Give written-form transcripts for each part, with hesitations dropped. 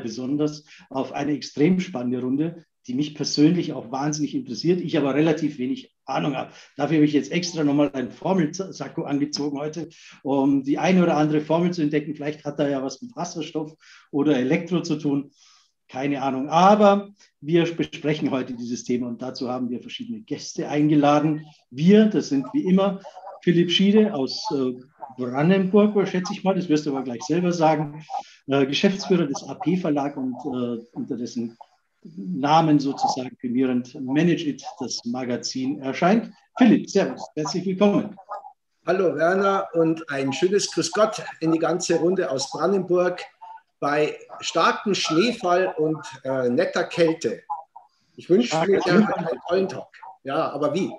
besonders auf eine extrem spannende Runde, die mich persönlich auch wahnsinnig interessiert, ich aber relativ wenig Ahnung habe. Dafür habe ich jetzt extra nochmal einen Formelsacko angezogen heute, um die eine oder andere Formel zu entdecken. Vielleicht hat da ja was mit Wasserstoff oder Elektro zu tun. Keine Ahnung. Aber wir besprechen heute dieses Thema und dazu haben wir verschiedene Gäste eingeladen. Wir, das sind wie immer Philipp Schiede aus Brandenburg, schätze ich mal, das wirst du aber gleich selber sagen, Geschäftsführer des AP-Verlag und unter dessen Namen sozusagen firmierend Manage It, das Magazin erscheint. Philipp, servus, herzlich willkommen. Hallo Werner und ein schönes Grüß Gott in die ganze Runde aus Brandenburg bei starkem Schneefall und netter Kälte. Ich wünsche mir einen tollen Tag. Ja, aber wie?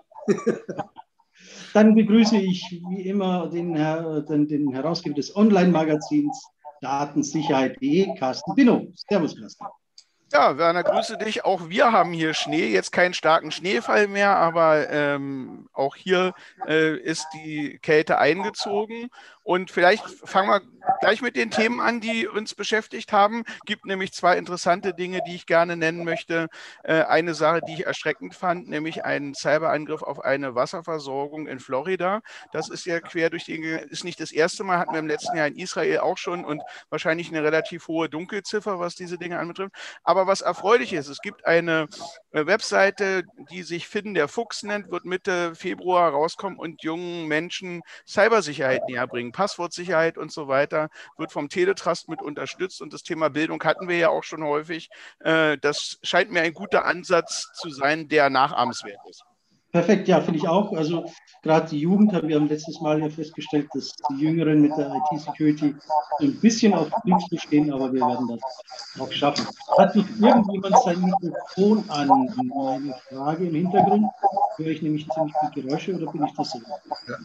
Dann begrüße ich wie immer den Herausgeber des Online-Magazins Datensicherheit.de, Carsten Binno. Servus, Carsten. Ja, Werner, grüße dich. Auch wir haben hier Schnee, jetzt keinen starken Schneefall mehr, aber auch hier ist die Kälte eingezogen. Und vielleicht fangen wir gleich mit den Themen an, die uns beschäftigt haben. Gibt nämlich zwei interessante Dinge, die ich gerne nennen möchte. Eine Sache, die ich erschreckend fand, nämlich einen Cyberangriff auf eine Wasserversorgung in Florida. Das ist ja quer durch die, ist nicht das erste Mal, hatten wir im letzten Jahr in Israel auch schon und wahrscheinlich eine relativ hohe Dunkelziffer, was diese Dinge anbetrifft. Aber was erfreulich ist, es gibt eine Webseite, die sich Finn der Fuchs nennt, wird Mitte Februar rauskommen und jungen Menschen Cybersicherheit näher bringen. Passwortsicherheit und so weiter wird vom Teletrust mit unterstützt und das Thema Bildung hatten wir ja auch schon häufig. Das scheint mir ein guter Ansatz zu sein, der nachahmenswert ist. Perfekt, ja, finde ich auch. Also gerade die Jugend haben wir letztes Mal ja festgestellt, dass die Jüngeren mit der IT-Security ein bisschen auf Füße stehen, aber wir werden das auch schaffen. Hat nicht irgendjemand sein Mikrofon an? Eine Frage im Hintergrund. Höre ich nämlich ziemlich viele Geräusche oder bin ich das selber? Ja.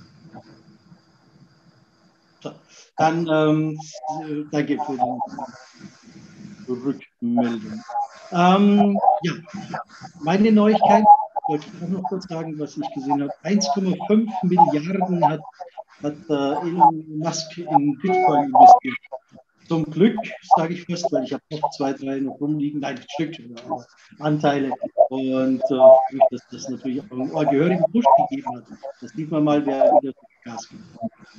So, dann danke für die Rückmeldung. Ja, meine Neuigkeit, wollte ich auch noch kurz sagen, was ich gesehen habe. 1,5 Milliarden hat Elon Musk in Bitcoin investiert. Zum Glück, sage ich fast, weil ich habe noch 2, 3 noch rumliegen, nein, Stück, aber Anteile. Und dass das natürlich auch einen gehörigen Push gegeben hat. Das sieht man mal, wer wieder Gas gibt.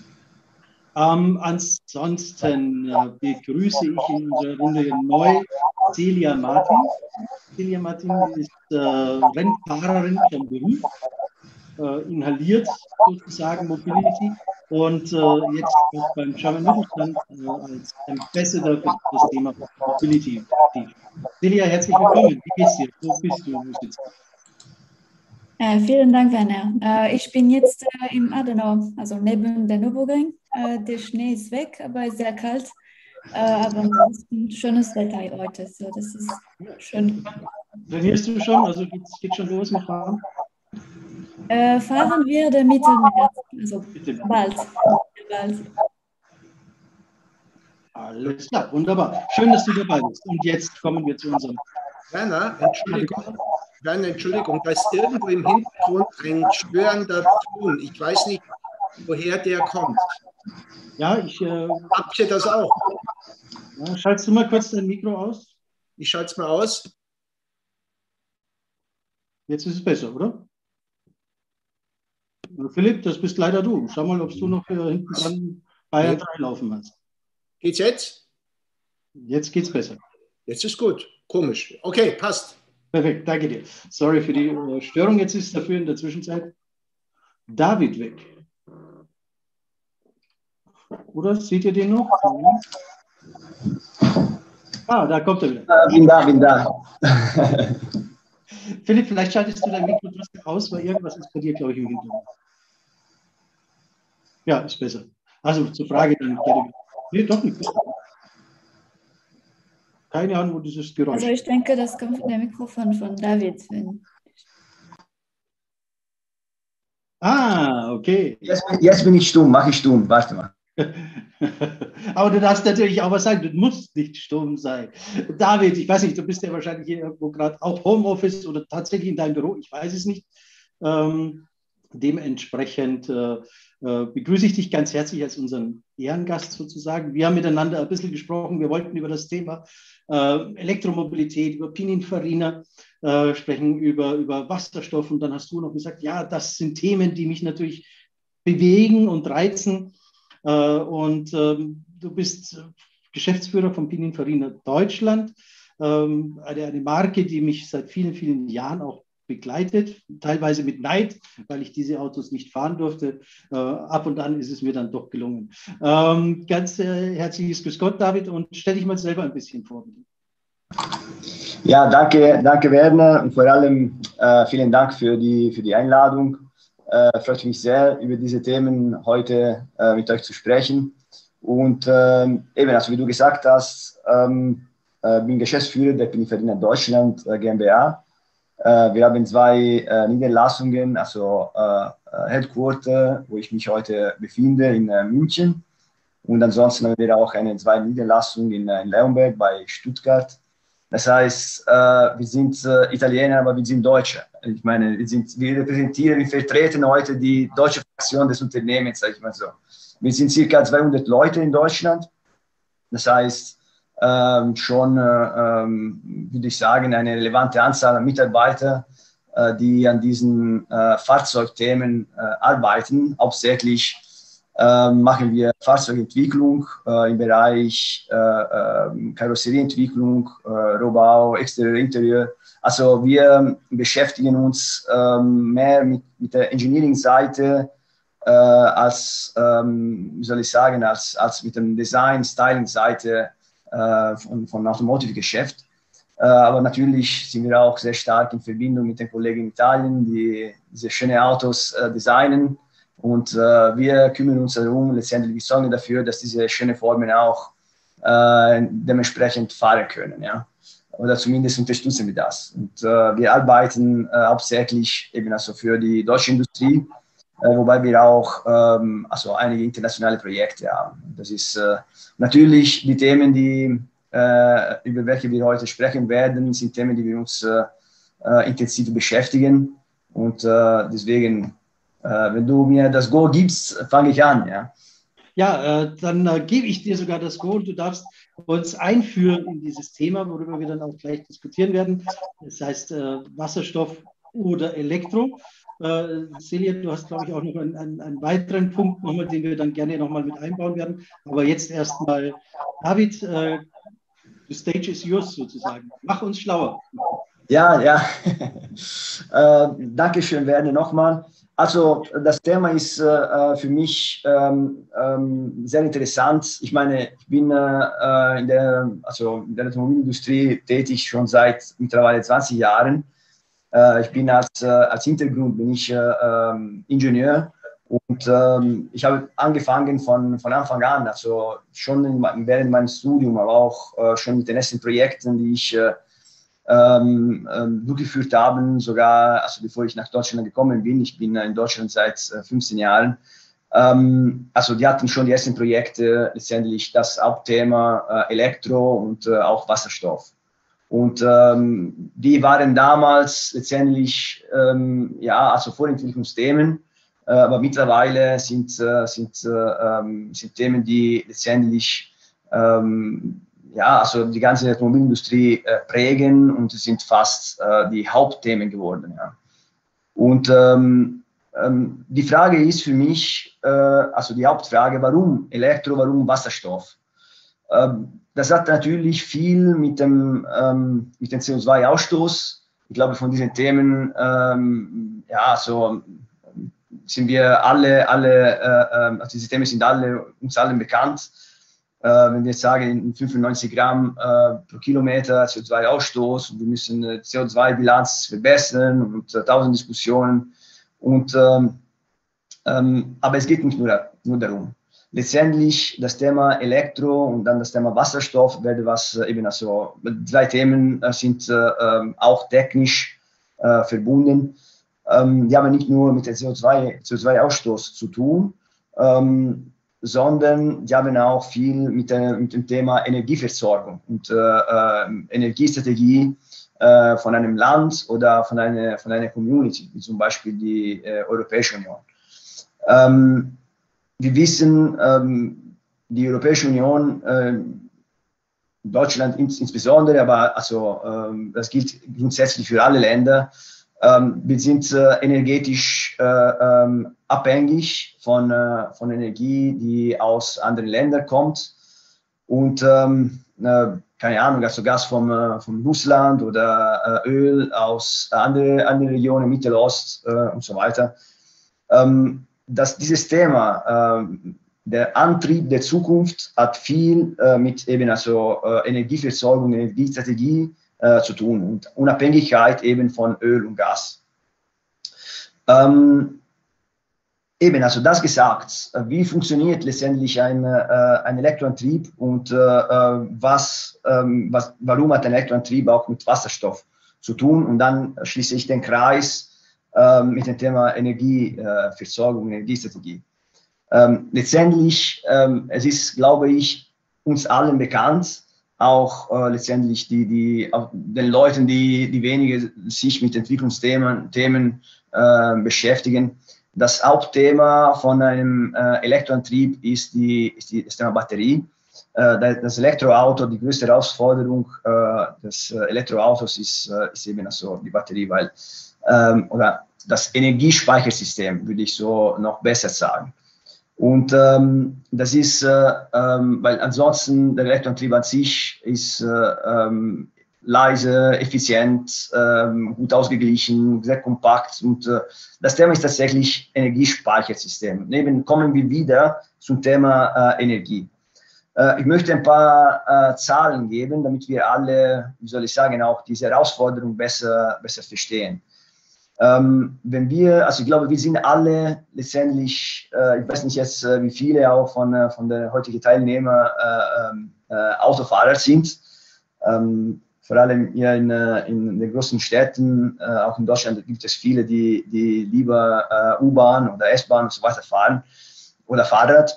Ansonsten begrüße ich in unserer Runde neu Celia Martin. Celia Martin ist Rennfahrerin vom Beruf, inhaliert sozusagen Mobility und jetzt auch beim German Mittelstand als Ambassador für das Thema Mobility. Celia, herzlich willkommen. Wie geht's dir? Wo bist du? Wo sitzt du? Vielen Dank, Werner. Ich bin jetzt im Adenau, also neben der Nürburgring. Der Schnee ist weg, aber es ist sehr kalt. Aber ansonsten schönes Wetter heute. So, das ist schön. Trainierst du schon? Also geht schon los mit Fahren? Fahren wir der Mitte März, also bald. Alles klar, wunderbar. Schön, dass du dabei bist. Und jetzt kommen wir zu unserem... Werner, Entschuldigung, da ist irgendwo im Hintergrund ein störender Ton. Ich weiß nicht, woher der kommt. Ja, habt ihr das auch? Ja, schaltest du mal kurz dein Mikro aus? Ich schalte es mal aus. Jetzt ist es besser, oder? Philipp, das bist leider du. Schau mal, ob du noch hinten dran Bayern 3 laufen hast. Geht's jetzt? Jetzt geht's besser. Jetzt ist gut. Komisch. Okay, passt. Perfekt, danke dir. Sorry für die Störung. Jetzt ist dafür in der Zwischenzeit David weg. Oder seht ihr den noch? Ah, da kommt er wieder. Bin da. Philipp, vielleicht schaltest du dein Mikro trotzdem aus, weil irgendwas ist bei dir, glaube ich, im Hintergrund. Ja, ist besser. Also zur Frage dann. Nee, doch nicht. Keine Ahnung, wo dieses Geräusch. Also ich denke, das kommt von dem Mikrofon von David. Ah, okay. Jetzt bin ich stumm, mache ich stumm, warte mal. Aber du darfst natürlich auch was sagen, du musst nicht stumm sein. David, ich weiß nicht, du bist ja wahrscheinlich hier irgendwo gerade auch Homeoffice oder tatsächlich in deinem Büro, ich weiß es nicht. Dementsprechend begrüße ich dich ganz herzlich als unseren Ehrengast sozusagen. Wir haben miteinander ein bisschen gesprochen. Wir wollten über das Thema Elektromobilität, über Pininfarina sprechen, über Wasserstoff. Und dann hast du noch gesagt, ja, das sind Themen, die mich natürlich bewegen und reizen. Du bist Geschäftsführer von Pininfarina Deutschland, eine Marke, die mich seit vielen, vielen Jahren auch begleitet, teilweise mit Neid, weil ich diese Autos nicht fahren durfte. Ab und an ist es mir dann doch gelungen. Ganz herzliches Grüß Gott, David, und stell dich mal selber ein bisschen vor. Ja, danke Werner, und vor allem vielen Dank für die Einladung. Freut mich sehr, über diese Themen heute mit euch zu sprechen. Und eben, also wie du gesagt hast, bin Geschäftsführer der Pininfarina Deutschland GmbH. Wir haben 2 Niederlassungen, also Headquarter, wo ich mich heute befinde, in München. Und ansonsten haben wir auch 2 Niederlassungen in Leonberg bei Stuttgart. Das heißt, wir sind Italiener, aber wir sind Deutsche. Ich meine, wir vertreten heute die deutsche Fraktion des Unternehmens, sage ich mal so. Wir sind circa 200 Leute in Deutschland. Das heißt, schon, würde ich sagen, eine relevante Anzahl an Mitarbeitern, die an diesen Fahrzeugthemen arbeiten. Hauptsächlich machen wir Fahrzeugentwicklung im Bereich Karosserieentwicklung, Rohbau, Exterieur, Interieur. Also wir beschäftigen uns mehr mit der Engineering-Seite als, wie soll ich sagen, als mit dem Design, Styling-Seite von Automotive-Geschäft. Aber natürlich sind wir auch sehr stark in Verbindung mit den Kollegen in Italien, die diese schönen Autos designen. Und wir kümmern uns darum, letztendlich wir sorgen dafür, dass diese schönen Formen auch dementsprechend fahren können. Ja? Oder zumindest unterstützen wir das. Und wir arbeiten hauptsächlich eben also für die deutsche Industrie, wobei wir auch also einige internationale Projekte haben. Das ist natürlich die Themen, über welche wir heute sprechen werden, sind Themen, die wir uns intensiv beschäftigen. Und deswegen, wenn du mir das Go gibst, fange ich an. Ja, ja dann gebe ich dir sogar das Go und du darfst uns einführen in dieses Thema, worüber wir dann auch gleich diskutieren werden. Das heißt Wasserstoff oder Elektro. Celia, du hast, glaube ich, auch noch einen weiteren Punkt, nochmal, den wir dann gerne nochmal mit einbauen werden. Aber jetzt erstmal, David, the stage is yours sozusagen. Mach uns schlauer. Ja. Dankeschön, Werner, nochmal. Also das Thema ist für mich sehr interessant. Ich meine, ich bin in der Automobilindustrie tätig schon seit mittlerweile 20 Jahren. Ich bin als Hintergrund bin ich Ingenieur und ich habe angefangen von Anfang an, also schon während meines Studiums, aber auch schon mit den ersten Projekten, die ich durchgeführt habe, sogar also bevor ich nach Deutschland gekommen bin. Ich bin in Deutschland seit 15 Jahren. Also die hatten schon die ersten Projekte, letztendlich das Hauptthema Elektro und auch Wasserstoff. Und die waren damals letztendlich also Vorentwicklungsthemen, aber mittlerweile sind Themen, die letztendlich also die ganze Automobilindustrie prägen und sind fast die Hauptthemen geworden. Ja. Und die Frage ist für mich, also die Hauptfrage, warum Elektro, warum Wasserstoff? Das hat natürlich viel mit dem CO2-Ausstoß. Ich glaube, von diesen Themen sind wir also diese Themen sind uns allen bekannt. Wenn wir jetzt sagen, 95 Gramm pro Kilometer CO2-Ausstoß und wir müssen CO2-Bilanz verbessern und 1000 Diskussionen. Aber es geht nicht nur darum. Letztendlich das Thema Elektro und dann das Thema Wasserstoff zwei Themen sind auch technisch verbunden. Die haben nicht nur mit dem CO2-Ausstoß zu tun, sondern die haben auch viel mit dem Thema Energieversorgung und Energiestrategie von einem Land oder von einer Community, wie zum Beispiel die Europäische Union. wir wissen, die Europäische Union, Deutschland insbesondere, aber also, das gilt grundsätzlich für alle Länder, wir sind energetisch abhängig von Energie, die aus anderen Ländern kommt. Und keine Ahnung, also Gas von Russland oder Öl aus anderen Regionen, Mittelost und so weiter. Dass dieses Thema, der Antrieb der Zukunft, hat viel mit eben also Energieversorgung, Energiestrategie zu tun und Unabhängigkeit eben von Öl und Gas. Eben, also das gesagt, wie funktioniert letztendlich ein Elektroantrieb und warum hat ein Elektroantrieb auch mit Wasserstoff zu tun? Und dann schließe ich den Kreis mit dem Thema Energieversorgung, Energiestrategie. Letztendlich, es ist, glaube ich, uns allen bekannt, auch letztendlich den Leuten, die weniger sich mit Entwicklungsthemen beschäftigen. Das Hauptthema von einem Elektroantrieb ist das Thema Batterie. Das Elektroauto, die größte Herausforderung des Elektroautos ist eben also die Batterie, weil, oder das Energiespeichersystem, würde ich so noch besser sagen. Und das ist, weil ansonsten der Elektroantrieb an sich ist leise, effizient, gut ausgeglichen, sehr kompakt. Und das Thema ist tatsächlich Energiespeichersystem. Neben kommen wir wieder zum Thema Energie. Ich möchte ein paar Zahlen geben, damit wir alle, wie soll ich sagen, auch diese Herausforderung besser verstehen. Wenn wir, also ich glaube, wir sind alle letztendlich, ich weiß nicht jetzt, wie viele auch von der heutigen Teilnehmer Autofahrer sind. Vor allem hier in den großen Städten, auch in Deutschland gibt es viele, die lieber U-Bahn oder S-Bahn und so weiter fahren oder Fahrrad.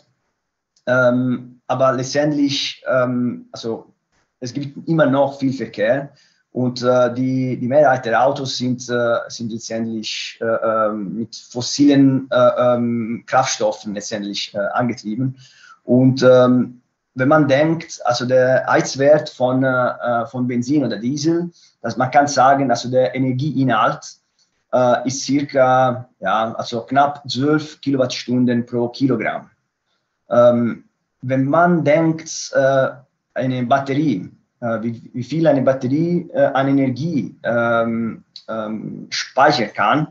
Aber letztendlich, also es gibt immer noch viel Verkehr. Und die Mehrheit der Autos sind letztendlich mit fossilen Kraftstoffen letztendlich angetrieben. Und wenn man denkt, also der Heizwert von Benzin oder Diesel, dass man kann sagen, also der Energieinhalt ist circa, ja, also knapp 12 Kilowattstunden pro Kilogramm. Wenn man denkt, eine Batterie, wie viel eine Batterie an Energie speichern kann.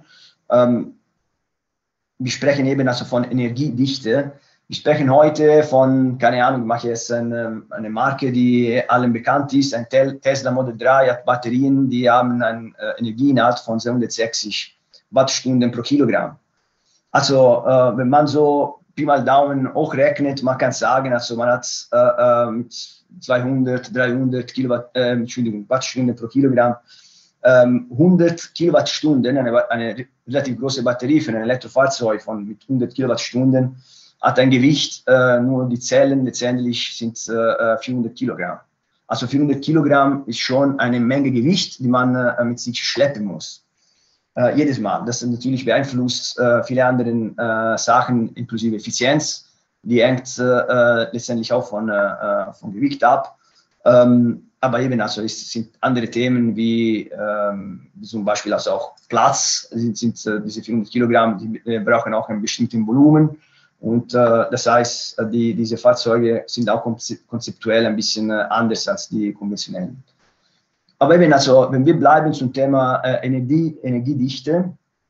Wir sprechen eben also von Energiedichte. Wir sprechen heute von, keine Ahnung, ich mache jetzt eine Marke, die allen bekannt ist, ein Tesla Model 3 hat Batterien, die haben einen Energieinhalt von 260 Wattstunden pro Kilogramm. Also wenn man so Pi mal Daumen hochrechnet, man kann sagen, also man hat mit 200, 300 Wattstunden pro Kilogramm 100 Kilowattstunden, eine relativ große Batterie für ein Elektrofahrzeug mit 100 Kilowattstunden hat ein Gewicht, nur die Zellen letztendlich sind 400 Kilogramm. Also 400 Kilogramm ist schon eine Menge Gewicht, die man mit sich schleppen muss. Jedes Mal. Das natürlich beeinflusst viele andere Sachen, inklusive Effizienz. Die hängt letztendlich auch von Gewicht ab. Aber eben, also es sind andere Themen wie zum Beispiel also auch Platz, sind diese 400 Kilogramm, die brauchen auch ein bestimmtes Volumen. Und das heißt, diese Fahrzeuge sind auch konzeptuell ein bisschen anders als die konventionellen. Aber eben, also, wenn wir bleiben zum Thema Energiedichte,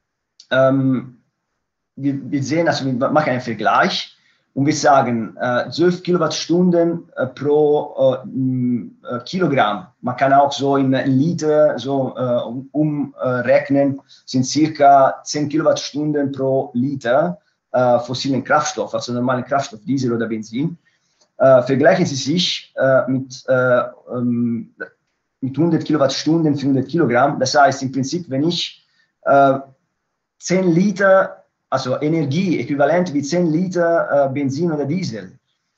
wir sehen, also wir machen einen Vergleich und wir sagen, 12 Kilowattstunden pro Kilogramm. Man kann auch so in Liter so umrechnen, sind circa 10 Kilowattstunden pro Liter fossilen Kraftstoff, also normalen Kraftstoff, Diesel oder Benzin. Vergleichen Sie sich mit 100 Kilowattstunden für 100 Kilogramm. Das heißt im Prinzip, wenn ich 10 Liter, also Energie, äquivalent wie 10 Liter Benzin oder Diesel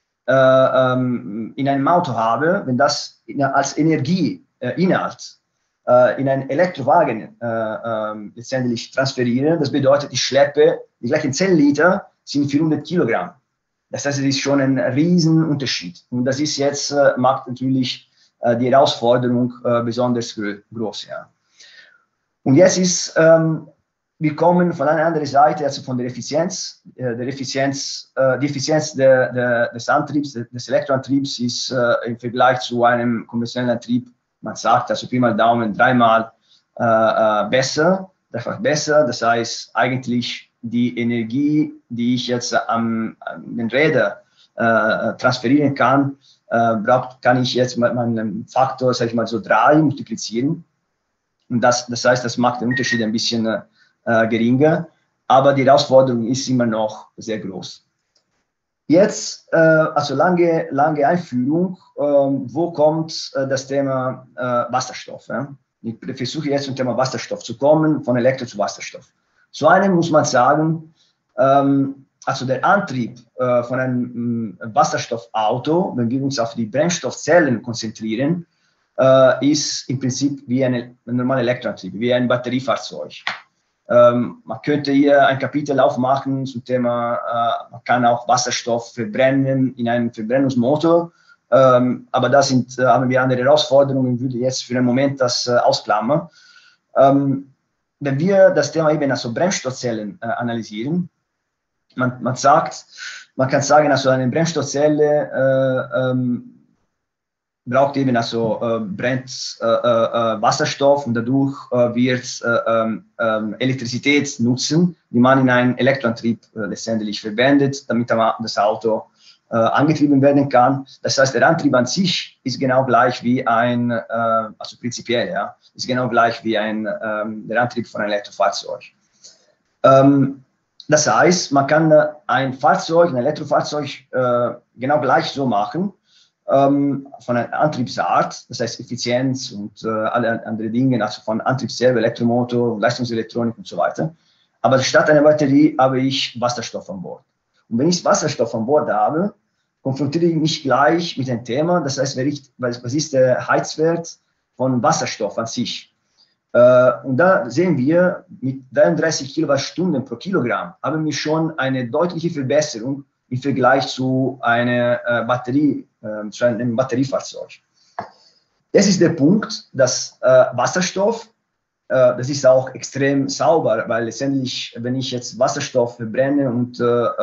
in einem Auto habe, wenn das als Energieinhalt in einen Elektrowagen letztendlich transferiere, das bedeutet, ich schleppe die gleichen 10 Liter sind 400 Kilogramm. Das heißt, es ist schon ein Riesenunterschied. Und das ist jetzt, macht natürlich die Herausforderung besonders groß. Ja. Und jetzt ist, wir kommen von einer anderen Seite, also von der Effizienz. Die Effizienz des Antriebs, des Elektroantriebs ist im Vergleich zu einem konventionellen Antrieb, man sagt, also Pi mal Daumen, 3-mal besser, dreifach besser. Das heißt, eigentlich die Energie, die ich jetzt an den Rädern transferieren kann, kann ich jetzt mit meinem Faktor, sag ich mal, so 3 multiplizieren. Und das heißt, das macht den Unterschied ein bisschen geringer, aber die Herausforderung ist immer noch sehr groß. Jetzt, also lange Einführung, wo kommt das Thema Wasserstoff? Ja? Ich versuche jetzt zum Thema Wasserstoff zu kommen, von Elektro zu Wasserstoff. Zu einem muss man sagen, also der Antrieb von einem Wasserstoffauto, wenn wir uns auf die Brennstoffzellen konzentrieren, ist im Prinzip wie ein normaler Elektroantrieb, wie ein Batteriefahrzeug. Man könnte hier ein Kapitel aufmachen zum Thema, man kann auch Wasserstoff verbrennen in einem Verbrennungsmotor, aber da haben wir andere Herausforderungen, ich würde jetzt für einen Moment das ausklammern. Wenn wir das Thema eben also Brennstoffzellen analysieren, man kann sagen, also eine Brennstoffzelle braucht eben also brennt Wasserstoff und dadurch wird Elektrizität nutzen, die man in einen Elektroantrieb letztendlich verwendet, damit das Auto angetrieben werden kann. Das heißt, der Antrieb an sich ist genau gleich wie also prinzipiell, ja, ist genau gleich wie der Antrieb von einem Elektrofahrzeug. Das heißt, man kann ein Elektrofahrzeug genau gleich so machen, von einer Antriebsart, das heißt Effizienz und alle anderen Dinge, also von Antrieb selber, Elektromotor, Leistungselektronik und so weiter. Aber statt einer Batterie habe ich Wasserstoff an Bord. Und wenn ich Wasserstoff an Bord habe, konfrontiere ich mich gleich mit einem Thema, das heißt, was ist der Heizwert von Wasserstoff an sich? Und da sehen wir, mit 33 Kilowattstunden pro Kilogramm haben wir schon eine deutliche Verbesserung im Vergleich zu einer zu einem Batteriefahrzeug. Das ist der Punkt, dass Wasserstoff, das ist auch extrem sauber, weil letztendlich, wenn ich jetzt Wasserstoff verbrenne und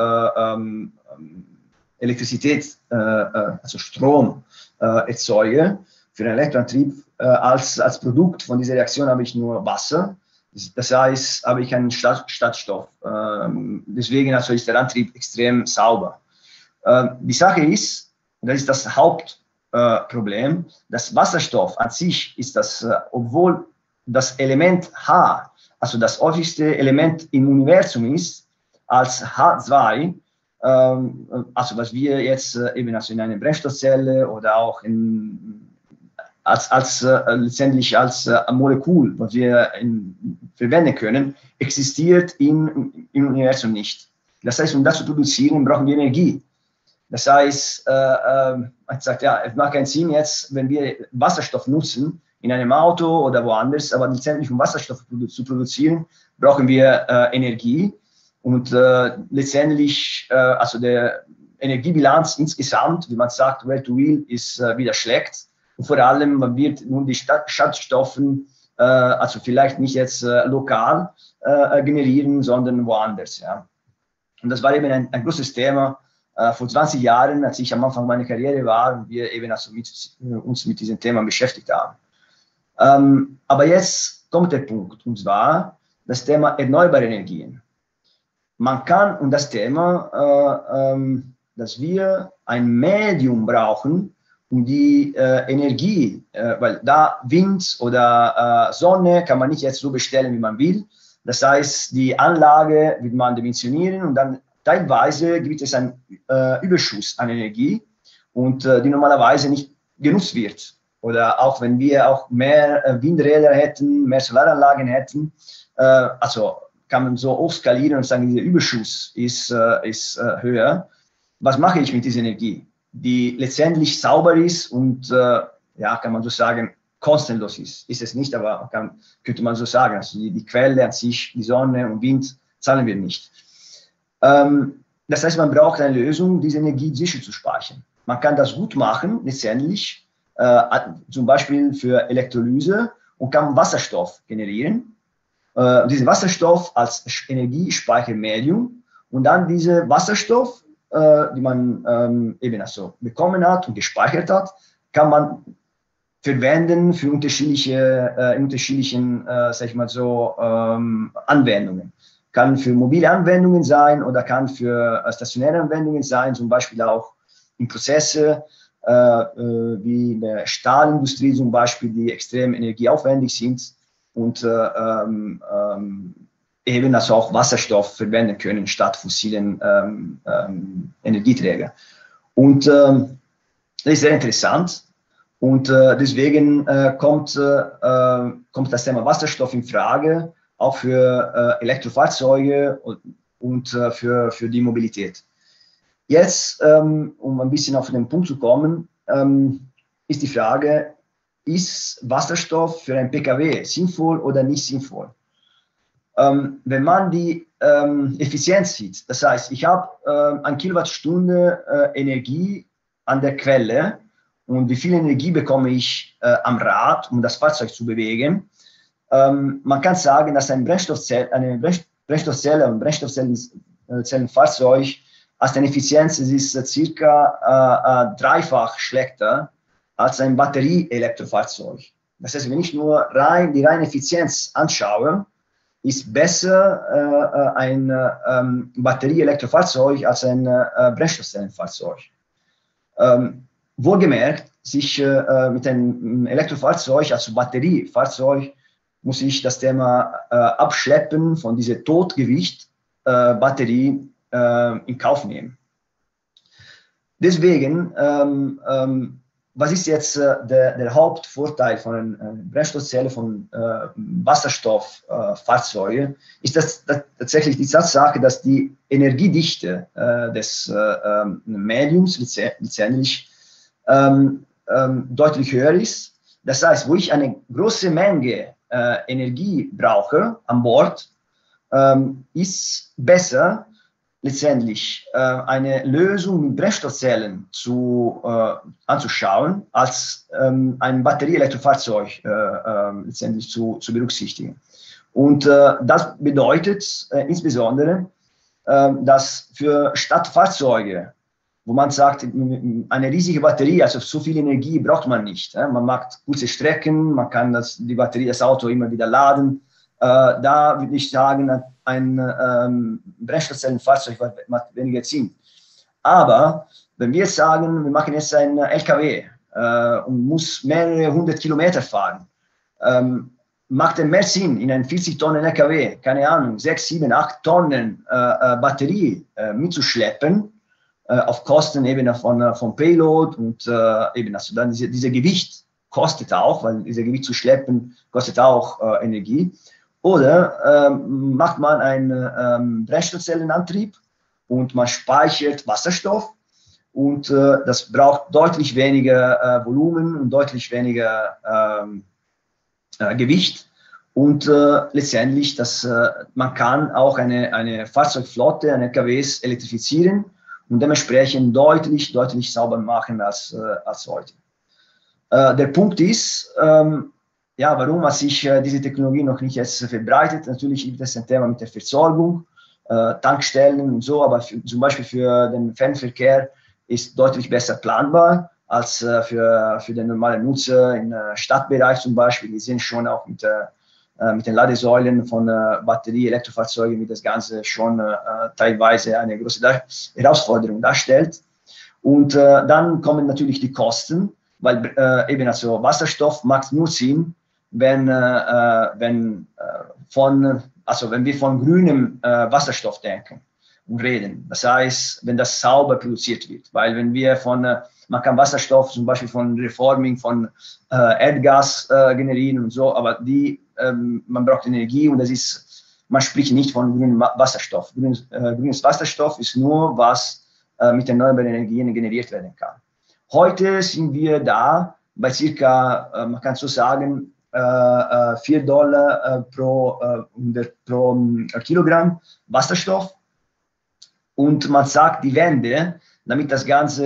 Elektrizität, also Strom erzeuge für einen Elektroantrieb, als Produkt von dieser Reaktion habe ich nur Wasser. Das heißt, habe ich einen Stadtstoff. Deswegen also ist der Antrieb extrem sauber. Die Sache ist, das ist das Hauptproblem, das Wasserstoff an sich ist obwohl das Element H, also das häufigste Element im Universum ist, als H2, also was wir jetzt eben also in einer Brennstoffzelle oder auch letztendlich als Molekül, was wir verwenden können, existiert im Universum nicht. Das heißt, um das zu produzieren, brauchen wir Energie. Das heißt, man sagt, ja, es macht keinen Sinn jetzt, wenn wir Wasserstoff nutzen, in einem Auto oder woanders, aber letztendlich, um Wasserstoff zu produzieren, brauchen wir Energie. Und letztendlich, also der Energiebilanz insgesamt, wie man sagt, Well-to-Wheel, ist wieder schlecht. Und vor allem, man wird nun die Schadstoffen, also vielleicht nicht jetzt lokal generieren, sondern woanders. Ja. Und das war eben ein großes Thema vor 20 Jahren, als ich am Anfang meiner Karriere war und wir eben also uns mit diesem Thema beschäftigt haben. Aber jetzt kommt der Punkt, und zwar das Thema erneuerbare Energien. Man kann, und das Thema, dass wir ein Medium brauchen, um die Energie, weil da Wind oder Sonne kann man nicht jetzt so bestellen, wie man will. Das heißt, die Anlage wird man dimensionieren und dann teilweise gibt es einen Überschuss an Energie und die normalerweise nicht genutzt wird. Oder auch wenn wir auch mehr Windräder hätten, mehr Solaranlagen hätten, also kann man so hochskalieren und sagen, dieser Überschuss ist höher. Was mache ich mit dieser Energie, die letztendlich sauber ist und, ja, kann man so sagen, kostenlos ist? Ist es nicht, aber könnte man so sagen. Also die Quelle an sich, die Sonne und Wind, zahlen wir nicht. Das heißt, man braucht eine Lösung, diese Energie zwischenzuspeichern. Man kann das gut machen, letztendlich, zum Beispiel für Elektrolyse, und kann Wasserstoff generieren. Diesen Wasserstoff als Energiespeichermedium und dann diese Wasserstoff, die man eben also bekommen hat und gespeichert hat, kann man verwenden für unterschiedlichen, sag ich mal so, Anwendungen. Kann für mobile Anwendungen sein oder kann für stationäre Anwendungen sein, zum Beispiel auch in Prozesse wie in der Stahlindustrie zum Beispiel, die extrem energieaufwendig sind und eben also auch Wasserstoff verwenden können statt fossilen Energieträger. Und das ist sehr interessant. Und deswegen kommt das Thema Wasserstoff in Frage, auch für Elektrofahrzeuge und für die Mobilität. Jetzt, um ein bisschen auf den Punkt zu kommen, ist die Frage, ist Wasserstoff für ein PKW sinnvoll oder nicht sinnvoll? Wenn man die Effizienz sieht, das heißt, ich habe 1 Kilowattstunde Energie an der Quelle und wie viel Energie bekomme ich am Rad, um das Fahrzeug zu bewegen, man kann sagen, dass eine Brennstoffzelle und Brennstoffzellenfahrzeug als eine Effizienz ist circa dreifach schlechter als ein Batterie-Elektrofahrzeug. Das heißt, wenn ich nur die reine Effizienz anschaue, ist besser ein Batterie-Elektrofahrzeug als ein Brennstoffzellenfahrzeug. Wohlgemerkt, sich mit einem Elektrofahrzeug, also Batteriefahrzeug, muss ich das Thema Abschleppen von dieser Totgewicht Batterie in Kauf nehmen. Deswegen, was ist jetzt der Hauptvorteil von einer Brennstoffzelle von Wasserstofffahrzeugen? Ist das tatsächlich die Tatsache, dass die Energiedichte des Mediums letztendlich deutlich höher ist. Das heißt, wo ich eine große Menge Energie brauche an Bord, ist besser letztendlich eine Lösung mit Brennstoffzellen anzuschauen, als ein Batterie-Elektrofahrzeug letztendlich zu berücksichtigen. Und das bedeutet insbesondere, dass für Stadtfahrzeuge, wo man sagt, eine riesige Batterie, also so viel Energie braucht man nicht. Man macht kurze Strecken, man kann die Batterie, das Auto immer wieder laden. Da würde ich sagen, ein Brennstoffzellenfahrzeug macht weniger Sinn. Aber wenn wir jetzt sagen, wir machen jetzt ein LKW und muss mehrere 100 Kilometer fahren, macht es mehr Sinn, in einen 40 Tonnen LKW, keine Ahnung, 6, 7, 8 Tonnen Batterie mitzuschleppen, auf Kosten eben von Payload und eben also dann diese Gewicht kostet auch, weil diese Gewicht zu schleppen kostet auch Energie. Oder macht man einen Brennstoffzellenantrieb und man speichert Wasserstoff und das braucht deutlich weniger Volumen und deutlich weniger Gewicht. Und letztendlich, man kann auch eine Fahrzeugflotte, eine LKWs elektrifizieren und dementsprechend deutlich sauber machen als heute. Der Punkt ist, ja, warum hat sich diese Technologie noch nicht jetzt verbreitet? Natürlich gibt es ein Thema mit der Versorgung, Tankstellen und so, aber zum Beispiel für den Fernverkehr ist deutlich besser planbar als für den normalen Nutzer im Stadtbereich zum Beispiel. Wir sehen schon auch mit den Ladesäulen von Batterie-Elektrofahrzeugen, wie das Ganze schon teilweise eine große Herausforderung darstellt. Und dann kommen natürlich die Kosten, weil eben also Wasserstoff macht nur Sinn, wenn wir von grünem Wasserstoff denken und reden. Das heißt, wenn das sauber produziert wird. Weil wenn wir man kann Wasserstoff zum Beispiel von Reforming von Erdgas generieren und so, aber man braucht Energie und man spricht nicht von grünem Wasserstoff. Grünes Wasserstoff ist nur, was mit erneuerbaren Energien generiert werden kann. Heute sind wir da bei circa, man kann so sagen, $4 pro Kilogramm Wasserstoff. Und man sagt die Wende, damit das Ganze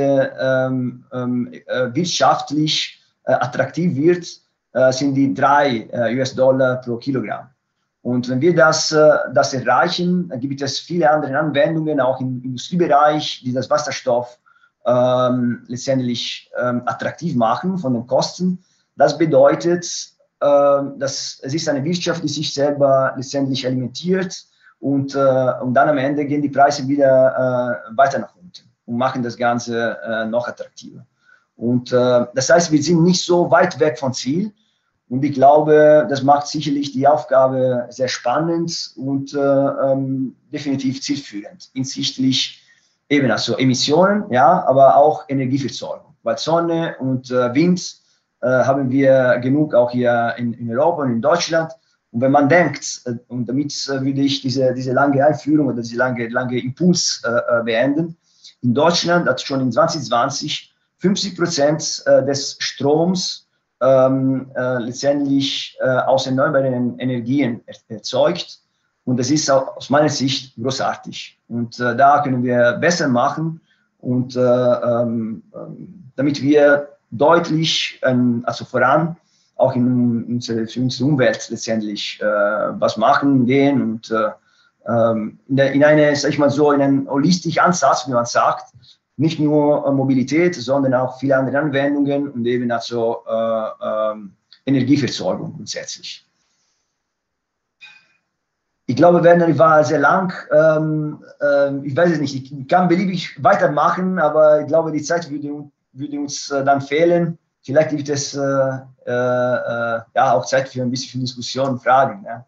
wirtschaftlich attraktiv wird, sind die 3 US-Dollar pro Kilogramm. Und wenn wir das erreichen, dann gibt es viele andere Anwendungen, auch im Industriebereich, die das Wasserstoff letztendlich attraktiv machen von den Kosten. Das bedeutet, dass es ist eine Wirtschaft, die sich selber letztendlich alimentiert und dann am Ende gehen die Preise wieder weiter nach unten und machen das Ganze noch attraktiver. Und das heißt, wir sind nicht so weit weg vom Ziel. Und ich glaube, das macht sicherlich die Aufgabe sehr spannend und definitiv zielführend hinsichtlich eben also Emissionen, ja, aber auch Energieversorgung. Weil Sonne und Wind haben wir genug auch hier in Europa und in Deutschland. Und wenn man denkt, und damit würde ich diese lange Einführung oder diese lange Impuls beenden, in Deutschland hat schon in 2020 50% des Stroms letztendlich aus erneuerbaren Energien erzeugt. Und das ist auch aus meiner Sicht großartig. Und da können wir besser machen und damit wir deutlich, also voran, auch für unsere Umwelt letztendlich was machen gehen und in eine, sag ich mal so, in einen holistischen Ansatz, wie man sagt, nicht nur Mobilität, sondern auch viele andere Anwendungen und eben also Energieversorgung grundsätzlich. Ich glaube, Werner war sehr lang. Ich weiß es nicht, ich kann beliebig weitermachen, aber ich glaube, die Zeit würde uns dann fehlen. Vielleicht gibt es ja auch Zeit für ein bisschen Diskussion und Fragen. Ja.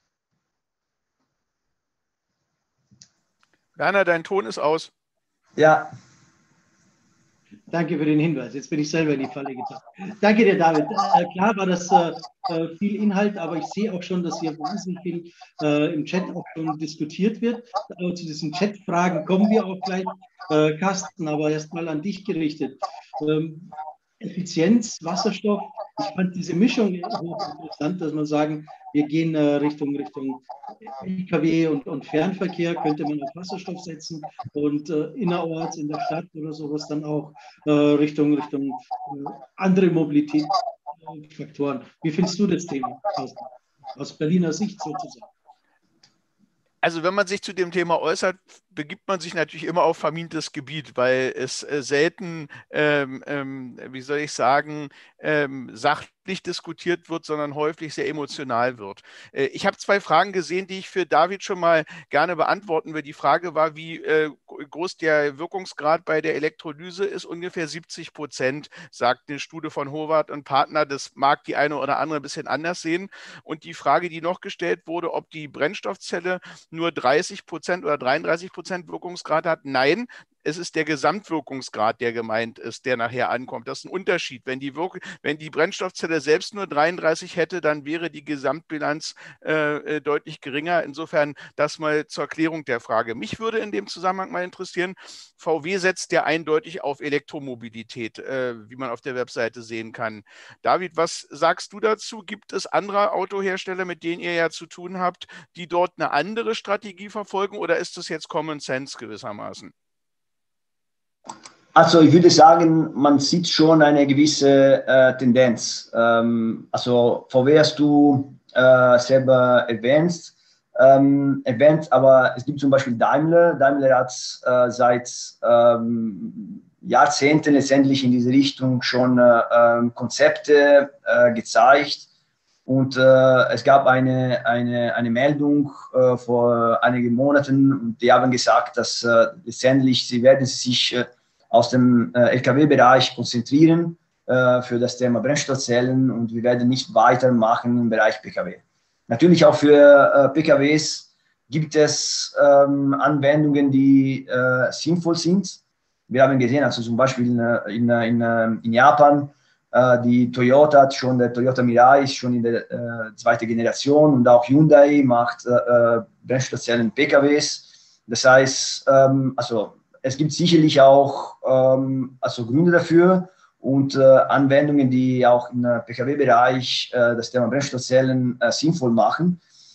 Werner, dein Ton ist aus. Ja. Danke für den Hinweis. Jetzt bin ich selber in die Falle getappt. Danke dir, David. Klar war das viel Inhalt, aber ich sehe auch schon, dass hier wahnsinnig viel im Chat auch schon diskutiert wird. Zu diesen Chat-Fragen kommen wir auch gleich, Carsten, aber erstmal an dich gerichtet. Effizienz, Wasserstoff. Ich fand diese Mischung hochinteressant, dass man sagen, wir gehen Richtung LKW und Fernverkehr, könnte man auf Wasserstoff setzen und innerorts in der Stadt oder sowas dann auch Richtung andere Mobilitätsfaktoren. Wie findest du das Thema aus Berliner Sicht sozusagen? Also wenn man sich zu dem Thema äußert, begibt man sich natürlich immer auf vermintes Gebiet, weil es selten, wie soll ich sagen, sachlich diskutiert wird, sondern häufig sehr emotional wird. Ich habe 2 Fragen gesehen, die ich für David schon mal gerne beantworten will. Die Frage war, wie groß der Wirkungsgrad bei der Elektrolyse ist. Ungefähr 70%, sagt eine Studie von Howard und Partner. Das mag die eine oder andere ein bisschen anders sehen. Und die Frage, die noch gestellt wurde, ob die Brennstoffzelle nur 30% oder 33% Wirkungsgrad hat. Nein, es ist der Gesamtwirkungsgrad, der gemeint ist, der nachher ankommt. Das ist ein Unterschied. Wenn die Brennstoffzelle selbst nur 33 hätte, dann wäre die Gesamtbilanz deutlich geringer. Insofern das mal zur Klärung der Frage. Mich würde in dem Zusammenhang mal interessieren, VW setzt ja eindeutig auf Elektromobilität, wie man auf der Webseite sehen kann. David, was sagst du dazu? Gibt es andere Autohersteller, mit denen ihr ja zu tun habt, die dort eine andere Strategie verfolgen, oder ist das jetzt Common Sense gewissermaßen? Also ich würde sagen, man sieht schon eine gewisse Tendenz. Also VW hast du selber erwähnt, aber es gibt zum Beispiel Daimler. Daimler hat seit Jahrzehnten letztendlich in diese Richtung schon Konzepte gezeigt. Und es gab eine Meldung vor einigen Monaten, und die haben gesagt, dass letztendlich sie werden sich aus dem LKW-Bereich konzentrieren für das Thema Brennstoffzellen, und wir werden nicht weitermachen im Bereich PKW. Natürlich auch für PKWs gibt es Anwendungen, die sinnvoll sind. Wir haben gesehen, also zum Beispiel in Japan, die Toyota hat schon, der Toyota Mirai ist schon in der 2. Generation, und auch Hyundai macht Brennstoffzellen PKWs. Das heißt, also es gibt sicherlich auch also Gründe dafür und Anwendungen, die auch im PKW-Bereich das Thema Brennstoffzellen sinnvoll machen.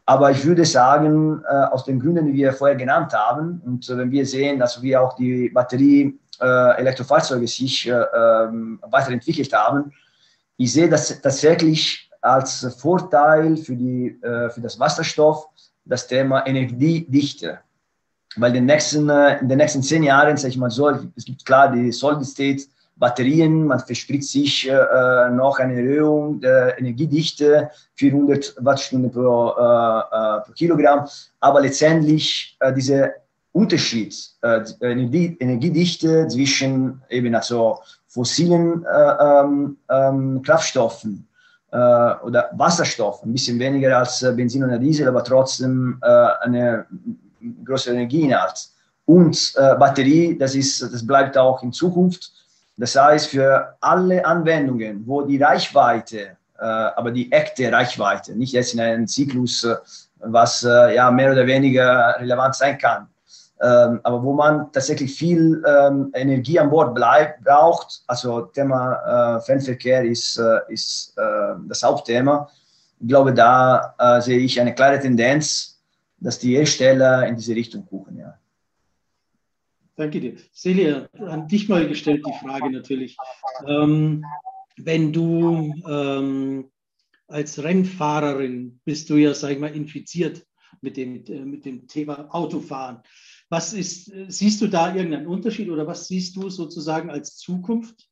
Aber ich würde sagen, aus den Gründen, die wir vorher genannt haben, und wenn wir sehen, dass wir auch die Batterie-Elektrofahrzeuge sich weiterentwickelt haben, ich sehe das tatsächlich als Vorteil für das Wasserstoff das Thema Energiedichte. Weil in den nächsten 10 Jahren, sage ich mal so, es gibt klar die Solid-State-Batterien, man verspricht sich noch eine Erhöhung der Energiedichte, 400 Wattstunden pro Kilogramm, aber letztendlich dieser Unterschied, Energiedichte zwischen eben also fossilen Kraftstoffen oder Wasserstoff, ein bisschen weniger als Benzin oder Diesel, aber trotzdem eine große Energieinhalt. Und Batterie, das bleibt auch in Zukunft. Das heißt, für alle Anwendungen, wo die Reichweite, aber die echte Reichweite, nicht jetzt in einem Zyklus, was ja mehr oder weniger relevant sein kann, aber wo man tatsächlich viel Energie an Bord braucht, also Thema Fernverkehr ist das Hauptthema. Ich glaube, da sehe ich eine klare Tendenz, dass die Hersteller in diese Richtung gucken. Ja. Danke dir. Celia, an dich mal gestellt die Frage natürlich. Wenn du als Rennfahrerin bist du ja, sag ich mal, infiziert mit dem Thema Autofahren. Siehst du da irgendeinen Unterschied oder was siehst du sozusagen als Zukunft?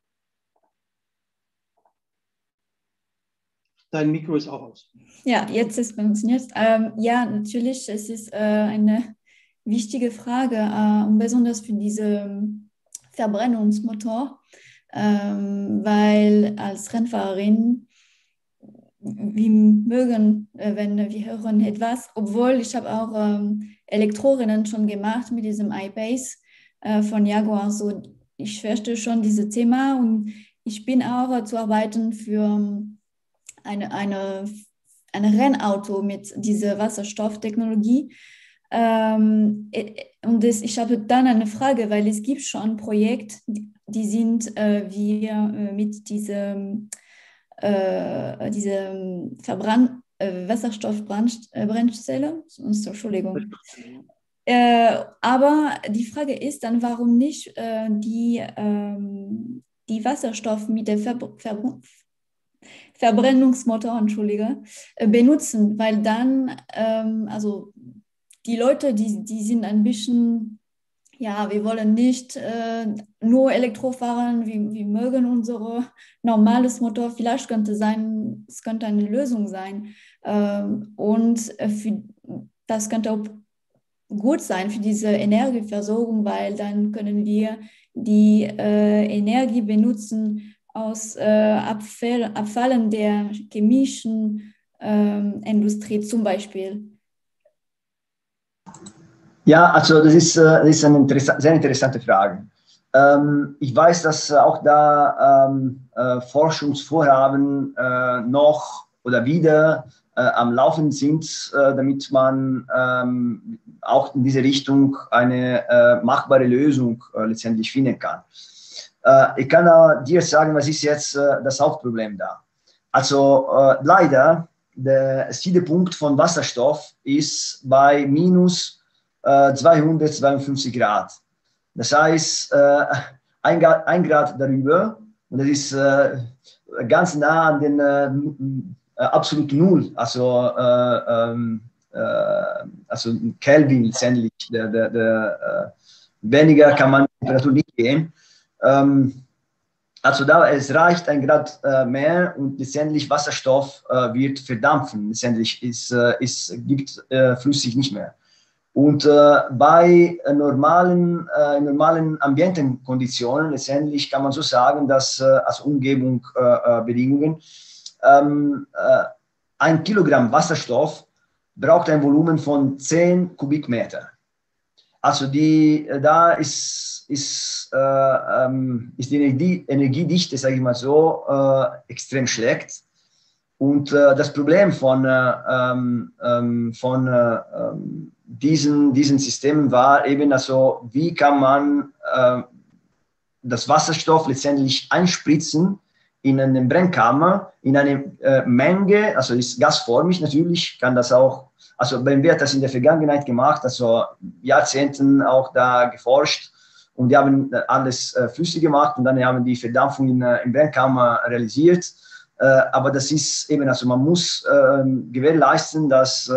Dein Mikro ist auch aus. Ja, jetzt ist es funktioniert. Ja, natürlich, es ist eine wichtige Frage, und besonders für diesen Verbrennungsmotor, weil als Rennfahrerin, wir mögen, wenn wir hören etwas, obwohl ich habe auch Elektrorennen schon gemacht mit diesem iPace von Jaguar, so ich verstehe schon dieses Thema und ich bin auch zu arbeiten für ein Rennauto mit dieser Wasserstofftechnologie. Und ich habe dann eine Frage, weil es gibt schon ein Projekt, die sind wir mit diesem Wasserstoffbrennzelle. Entschuldigung. Aber die Frage ist dann, warum nicht die Wasserstoff mit der Verbrennungsmotor, benutzen, weil dann, also die Leute, die sind ein bisschen, ja, wir wollen nicht nur Elektro fahren, wir mögen unser normales Motor, vielleicht könnte es könnte eine Lösung sein und das könnte auch gut sein für diese Energieversorgung, weil dann können wir die Energie benutzen aus Abfällen der chemischen Industrie zum Beispiel. Ja, also das ist eine sehr interessante Frage. Ich weiß, dass auch da Forschungsvorhaben noch oder wieder am Laufen sind, damit man auch in diese Richtung eine machbare Lösung letztendlich finden kann. Ich kann dir sagen, was ist jetzt das Hauptproblem da. Also leider, der Siedepunkt von Wasserstoff ist bei minus 252 Grad. Das heißt, 1 Grad darüber, und das ist ganz nah an den absolut Null, also Kelvin letztendlich. Weniger kann man Temperatur nicht gehen. Also da es reicht 1 Grad mehr und letztendlich Wasserstoff wird verdampfen. Letztendlich gibt flüssig nicht mehr. Und bei normalen Ambientenkonditionen letztendlich kann man so sagen, dass als Umgebungsbedingungen 1 Kilogramm Wasserstoff braucht ein Volumen von 10 Kubikmeter. Also da ist die Energiedichte, sage ich mal so, extrem schlecht. Und das Problem von diesen Systemen war eben, also wie kann man das Wasserstoff letztendlich einspritzen in eine Brennkammer, in eine Menge, also ist gasformig natürlich, kann das auch, also BMW hat das in der Vergangenheit gemacht, also Jahrzehnten auch da geforscht und die haben alles flüssig gemacht und dann haben die Verdampfung in Brennkammer realisiert. Aber das ist eben, also man muss gewährleisten, dass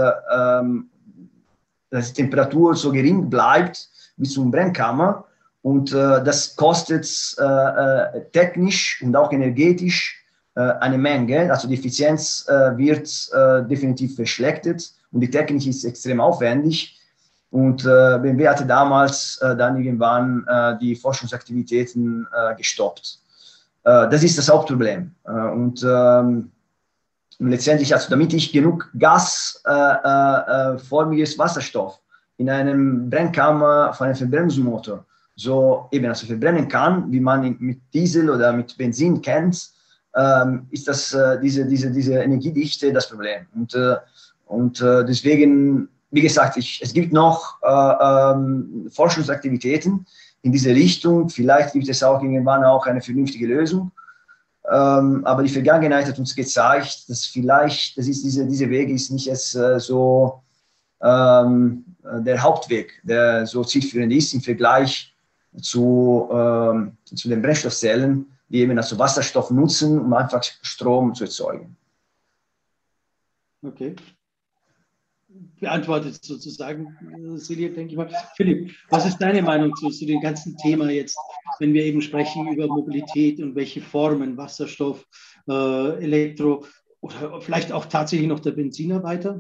die Temperatur so gering bleibt bis zur Brennkammer. Und das kostet technisch und auch energetisch eine Menge. Also die Effizienz wird definitiv verschlechtert und die Technik ist extrem aufwendig. Und BMW hatte damals dann irgendwann die Forschungsaktivitäten gestoppt. Das ist das Hauptproblem. Und letztendlich, also damit ich genug gasformiges Wasserstoff in einem Brennkammer von einem Verbrennungsmotor so eben also verbrennen kann, wie man ihn mit Diesel oder mit Benzin kennt, ist das diese Energiedichte das Problem. Und deswegen, wie gesagt, es gibt noch Forschungsaktivitäten in diese Richtung. Vielleicht gibt es auch irgendwann auch eine vernünftige Lösung. Aber die Vergangenheit hat uns gezeigt, dass vielleicht, dieser Weg ist nicht jetzt so der Hauptweg, der so zielführend ist im Vergleich zu den Brennstoffzellen, die eben also Wasserstoff nutzen, um einfach Strom zu erzeugen. Okay. Beantwortet sozusagen, Silja, denke ich mal. Philipp, was ist deine Meinung zu dem ganzen Thema jetzt, wenn wir eben sprechen über Mobilität und welche Formen, Wasserstoff, Elektro oder vielleicht auch tatsächlich noch der Benziner weiter?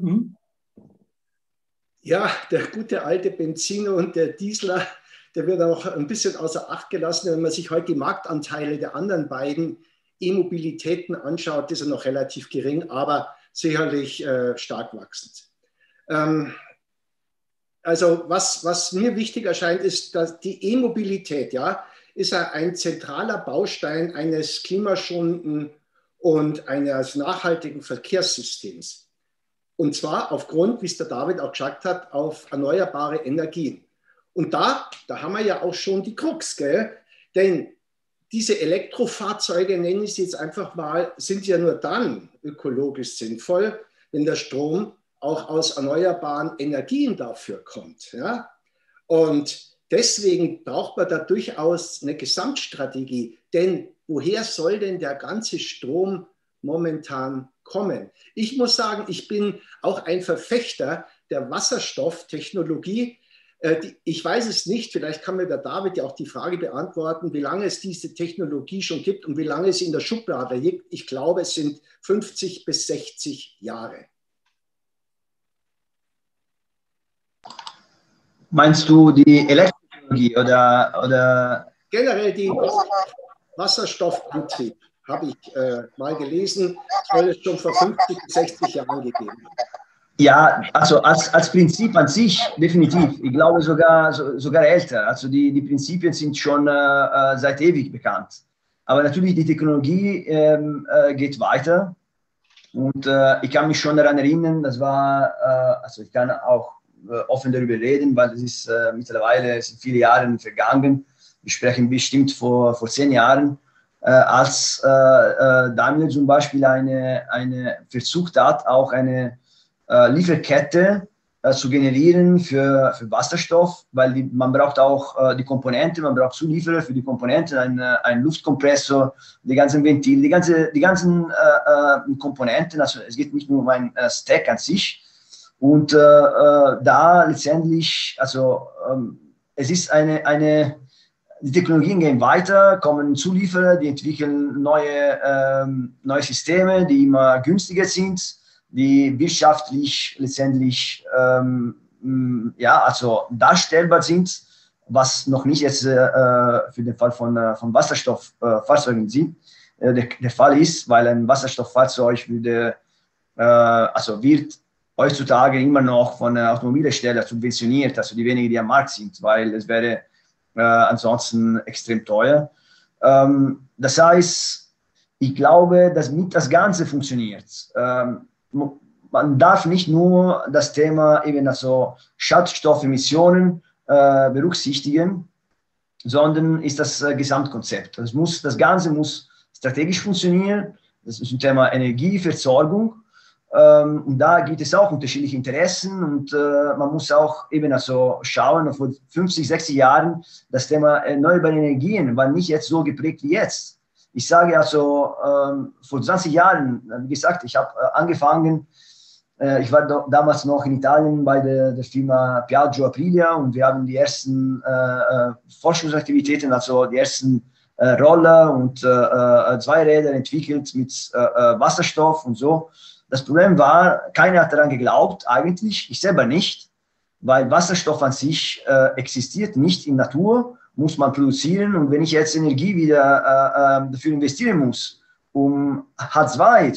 Ja, der gute alte Benziner und der Diesler, der wird auch ein bisschen außer Acht gelassen. Wenn man sich heute die Marktanteile der anderen beiden E-Mobilitäten anschaut, ist er noch relativ gering, aber sicherlich stark wachsend. Also was mir wichtig erscheint, ist, dass die E-Mobilität, ja, ist ein zentraler Baustein eines klimaschonenden und eines nachhaltigen Verkehrssystems. Und zwar aufgrund, wie es der David auch gesagt hat, auf erneuerbare Energien. Und da haben wir ja auch schon die Krux, gell? Denn diese Elektrofahrzeuge, nenne ich sie jetzt einfach mal, sind ja nur dann ökologisch sinnvoll, wenn der Strom auch aus erneuerbaren Energien dafür kommt. Ja? Und deswegen braucht man da durchaus eine Gesamtstrategie. Denn woher soll denn der ganze Strom momentan kommen? Ich muss sagen, ich bin auch ein Verfechter der Wasserstofftechnologie. Ich weiß es nicht, vielleicht kann mir der David ja auch die Frage beantworten, wie lange es diese Technologie schon gibt und wie lange sie in der Schublade liegt. Ich glaube, es sind 50 bis 60 Jahre. Meinst du die Elektrotechnologie oder? Generell die Wasserstoffantrieb, habe ich mal gelesen, soll es schon vor 50 bis 60 Jahren gegeben haben. Ja, also als Prinzip an sich definitiv. Ich glaube sogar älter. Also die Prinzipien sind schon seit ewig bekannt. Aber natürlich die Technologie geht weiter. Und ich kann mich schon daran erinnern, das war, also ich kann auch offen darüber reden, weil es ist mittlerweile sind viele Jahre vergangen. Wir sprechen bestimmt vor 10 Jahren, als Daimler zum Beispiel eine versucht hat, auch eine Lieferkette zu generieren für Wasserstoff, weil man braucht auch die Komponenten, man braucht Zulieferer für die Komponenten, einen Luftkompressor, die ganzen Ventile, die ganzen Komponenten, also es geht nicht nur um ein Stack an sich. Und da letztendlich, also es ist die Technologien gehen weiter, kommen Zulieferer, die entwickeln neue Systeme, die immer günstiger sind, die wirtschaftlich letztendlich ja, also darstellbar sind, was noch nicht jetzt für den Fall von Wasserstofffahrzeugen der Fall ist, weil ein Wasserstofffahrzeug wird heutzutage immer noch von Automobilherstellern subventioniert, also die wenigen, die am Markt sind, weil es wäre ansonsten extrem teuer. Das heißt, ich glaube, dass mit das Ganze funktioniert. Man darf nicht nur das Thema eben also Schadstoffemissionen berücksichtigen, sondern ist das Gesamtkonzept. Das Ganze muss strategisch funktionieren. Das ist ein Thema Energieversorgung. Und da gibt es auch unterschiedliche Interessen und man muss auch eben also schauen, vor 50, 60 Jahren, das Thema erneuerbare Energien war nicht jetzt so geprägt wie jetzt. Ich sage also, vor 20 Jahren, wie gesagt, ich habe angefangen, ich war damals noch in Italien bei der Firma Piaggio Aprilia und wir haben die ersten Forschungsaktivitäten, also die ersten Roller und Zweiräder entwickelt mit Wasserstoff und so. Das Problem war, keiner hat daran geglaubt, eigentlich, ich selber nicht, weil Wasserstoff an sich existiert nicht in Natur, muss man produzieren. Und wenn ich jetzt Energie wieder dafür investieren muss, um H2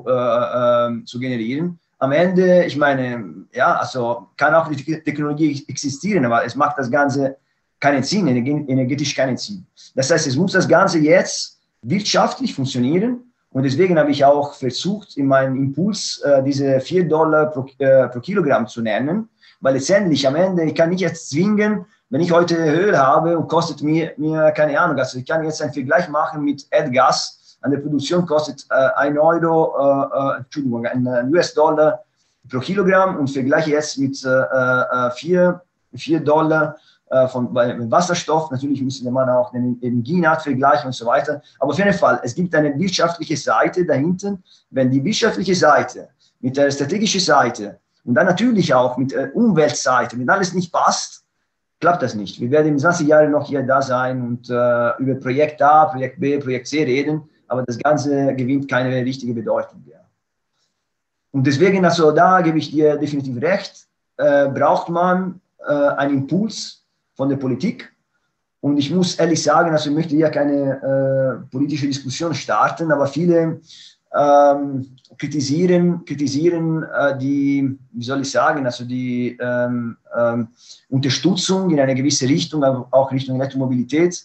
zu generieren, am Ende, ich meine, ja, also kann auch die Technologie existieren, aber es macht das Ganze keinen Sinn, energetisch keinen Sinn. Das heißt, es muss das Ganze jetzt wirtschaftlich funktionieren. Und deswegen habe ich auch versucht, in meinem Impuls diese $4 pro Kilogramm zu nennen, weil letztendlich am Ende, ich kann nicht jetzt zwingen, wenn ich heute Öl habe und kostet mir keine Ahnung, also ich kann jetzt einen Vergleich machen mit Erdgas, an der Produktion kostet 1 Euro, Entschuldigung, ein US-Dollar pro Kilogramm und vergleiche jetzt mit $4 von Wasserstoff, natürlich müsste man auch den Energienart vergleichen und so weiter. Aber auf jeden Fall, es gibt eine wirtschaftliche Seite dahinter. Wenn die wirtschaftliche Seite mit der strategischen Seite und dann natürlich auch mit der Umweltseite, wenn alles nicht passt, klappt das nicht. Wir werden in 20 Jahren noch hier da sein und über Projekt A, Projekt B, Projekt C reden, aber das Ganze gewinnt keine richtige Bedeutung mehr. Und deswegen, also da gebe ich dir definitiv recht, braucht man einen Impuls von der Politik. Und ich muss ehrlich sagen, also ich möchte hier keine politische Diskussion starten, aber viele kritisieren die, wie soll ich sagen, also die Unterstützung in eine gewisse Richtung, auch Richtung Elektromobilität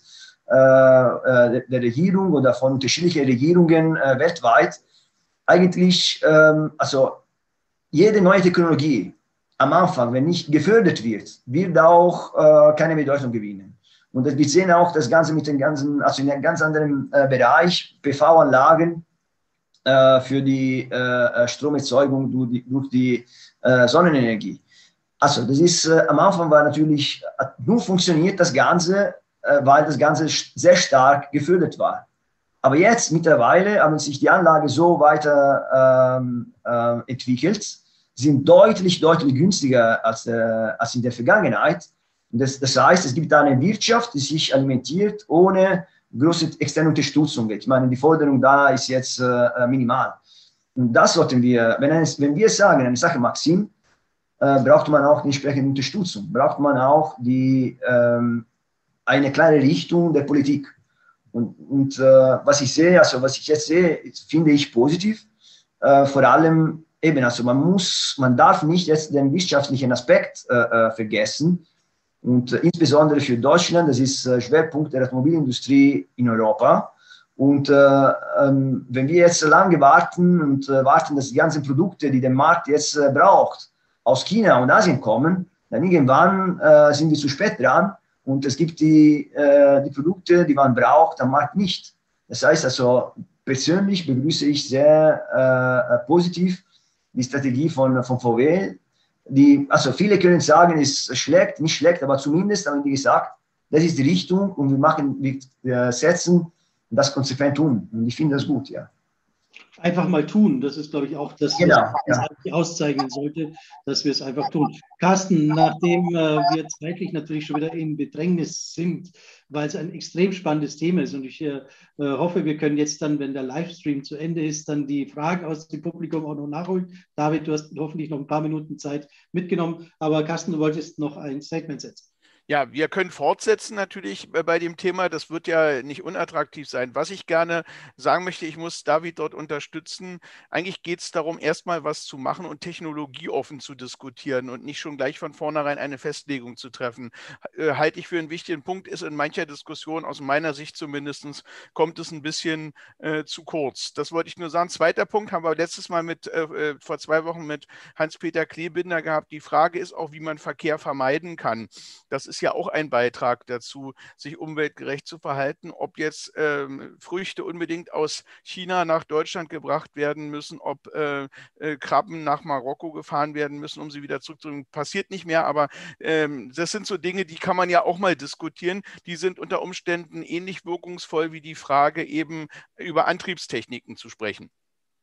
der Regierung oder von unterschiedlichen Regierungen weltweit. Eigentlich, also jede neue Technologie am Anfang, wenn nicht gefördert wird auch keine Bedeutung gewinnen. Und wir sehen auch das Ganze mit den ganzen, also in einem ganz anderen Bereich, PV-Anlagen für die Stromerzeugung durch die Sonnenenergie. Also das ist, am Anfang war natürlich, nur funktioniert das Ganze, weil das Ganze sehr stark gefördert war. Aber jetzt mittlerweile haben sich die Anlage so weiter entwickelt, sind deutlich günstiger als in der Vergangenheit. Das heißt, es gibt eine Wirtschaft, die sich alimentiert ohne große externe Unterstützung. Ich meine, die Forderung da ist jetzt minimal. Und das sollten wir, wenn wir sagen, eine Sache macht Sinn, braucht man auch die entsprechende Unterstützung, braucht man auch eine klare Richtung der Politik. Und was ich sehe, also was ich jetzt sehe, finde ich positiv, vor allem eben, also man darf nicht jetzt den wirtschaftlichen Aspekt vergessen. Und insbesondere für Deutschland, das ist Schwerpunkt der Automobilindustrie in Europa. Und wenn wir jetzt lange warten und warten, dass die ganzen Produkte, die der Markt jetzt braucht, aus China und Asien kommen, dann irgendwann sind wir zu spät dran und es gibt die Produkte, die man braucht, am Markt nicht. Das heißt also, persönlich begrüße ich sehr positiv die Strategie von VW. Also viele können sagen, es ist schlecht, nicht schlecht, aber zumindest haben die gesagt, das ist die Richtung und wir setzen das konsequent um. Und ich finde das gut, ja. Einfach mal tun, das ist, glaube ich, auch das, genau, was eigentlich auszeichnen sollte, dass wir es einfach tun. Carsten, nachdem wir zeitlich natürlich schon wieder in Bedrängnis sind, weil es ein extrem spannendes Thema ist und ich hoffe, wir können jetzt dann, wenn der Livestream zu Ende ist, dann die Fragen aus dem Publikum auch noch nachholen. David, du hast hoffentlich noch ein paar Minuten Zeit mitgenommen, aber Carsten, du wolltest noch ein Statement setzen. Ja, wir können fortsetzen natürlich bei dem Thema. Das wird ja nicht unattraktiv sein. Was ich gerne sagen möchte, ich muss David dort unterstützen. Eigentlich geht es darum, erstmal was zu machen und technologieoffen zu diskutieren und nicht schon gleich von vornherein eine Festlegung zu treffen. Halte ich für einen wichtigen Punkt, ist in mancher Diskussion, aus meiner Sicht zumindest, kommt es ein bisschen zu kurz. Das wollte ich nur sagen. Zweiter Punkt haben wir letztes Mal vor 2 Wochen mit Hans-Peter Kleebinder gehabt. Die Frage ist auch, wie man Verkehr vermeiden kann. Das ist ist ja auch ein Beitrag dazu, sich umweltgerecht zu verhalten. Ob jetzt Früchte unbedingt aus China nach Deutschland gebracht werden müssen, ob Krabben nach Marokko gefahren werden müssen, um sie wieder zurückzubringen, passiert nicht mehr. Aber das sind so Dinge, die kann man ja auch mal diskutieren. Die sind unter Umständen ähnlich wirkungsvoll wie die Frage, eben über Antriebstechniken zu sprechen.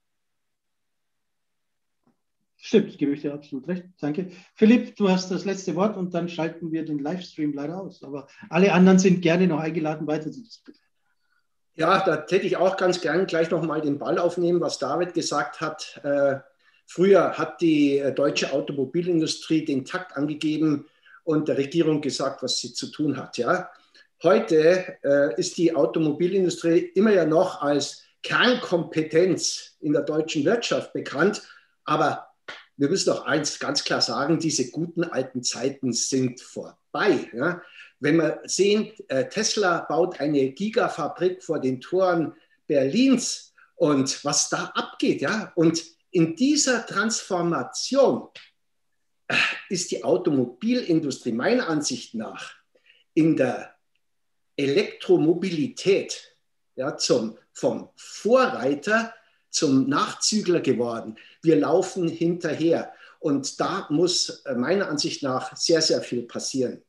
Stimmt, gebe ich dir absolut recht. Danke. Philipp, du hast das letzte Wort und dann schalten wir den Livestream leider aus. Aber alle anderen sind gerne noch eingeladen, weiter zu diskutieren. Ja, da hätte ich auch ganz gern gleich nochmal den Ball aufnehmen, was David gesagt hat. Früher hat die deutsche Automobilindustrie den Takt angegeben und der Regierung gesagt, was sie zu tun hat. Ja? Heute ist die Automobilindustrie immer ja noch als Kernkompetenz in der deutschen Wirtschaft bekannt, aber wir müssen doch eins ganz klar sagen, diese guten alten Zeiten sind vorbei. Ja? Wenn wir sehen, Tesla baut eine Gigafabrik vor den Toren Berlins und was da abgeht, ja, und in dieser Transformation ist die Automobilindustrie meiner Ansicht nach in der Elektromobilität ja, vom Vorreiter zum Nachzügler geworden. Wir laufen hinterher und da muss meiner Ansicht nach sehr, sehr viel passieren.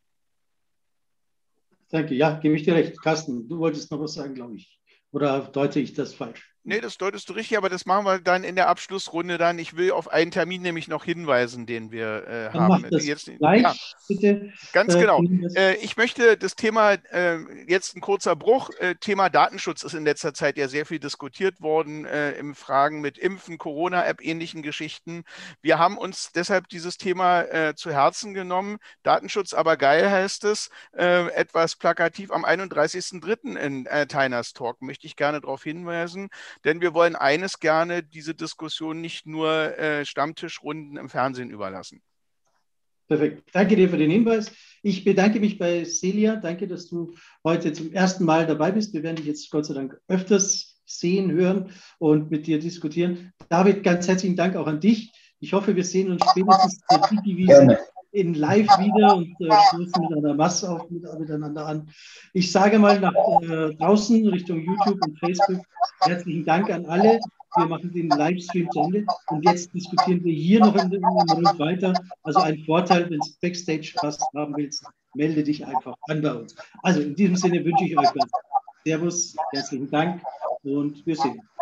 Danke, ja, gebe ich dir recht. Carsten, du wolltest noch was sagen, glaube ich. Oder deute ich das falsch? Nee, das deutest du richtig, aber das machen wir dann in der Abschlussrunde dann. Ich will auf einen Termin nämlich noch hinweisen, den wir Dann haben. mach das jetzt, gleich, ja, bitte. Ganz genau. Ich möchte das Thema, jetzt ein kurzer Bruch, Thema Datenschutz ist in letzter Zeit ja sehr viel diskutiert worden, im Fragen mit Impfen, Corona-App, ähnlichen Geschichten. Wir haben uns deshalb dieses Thema zu Herzen genommen. Datenschutz aber geil heißt es, etwas plakativ am 31.03. in Teiners Talk, möchte ich gerne darauf hinweisen. Denn wir wollen eines gerne, diese Diskussion nicht nur Stammtischrunden im Fernsehen überlassen. Perfekt. Danke dir für den Hinweis. Ich bedanke mich bei Celia. Danke, dass du heute zum ersten Mal dabei bist. Wir werden dich jetzt Gott sei Dank öfters sehen, hören und mit dir diskutieren. David, ganz herzlichen Dank auch an dich. Ich hoffe, wir sehen uns spätestens zur Digi-Wiese in live wieder und stoßen mit einer Masse auf miteinander an. Ich sage mal nach draußen Richtung YouTube und Facebook herzlichen Dank an alle. Wir machen den Livestream zu Ende und jetzt diskutieren wir hier noch in Rund weiter. Also ein Vorteil, wenn du Backstage was haben willst, melde dich einfach an bei uns. Also in diesem Sinne wünsche ich euch was. Servus, herzlichen Dank und wir sehen uns.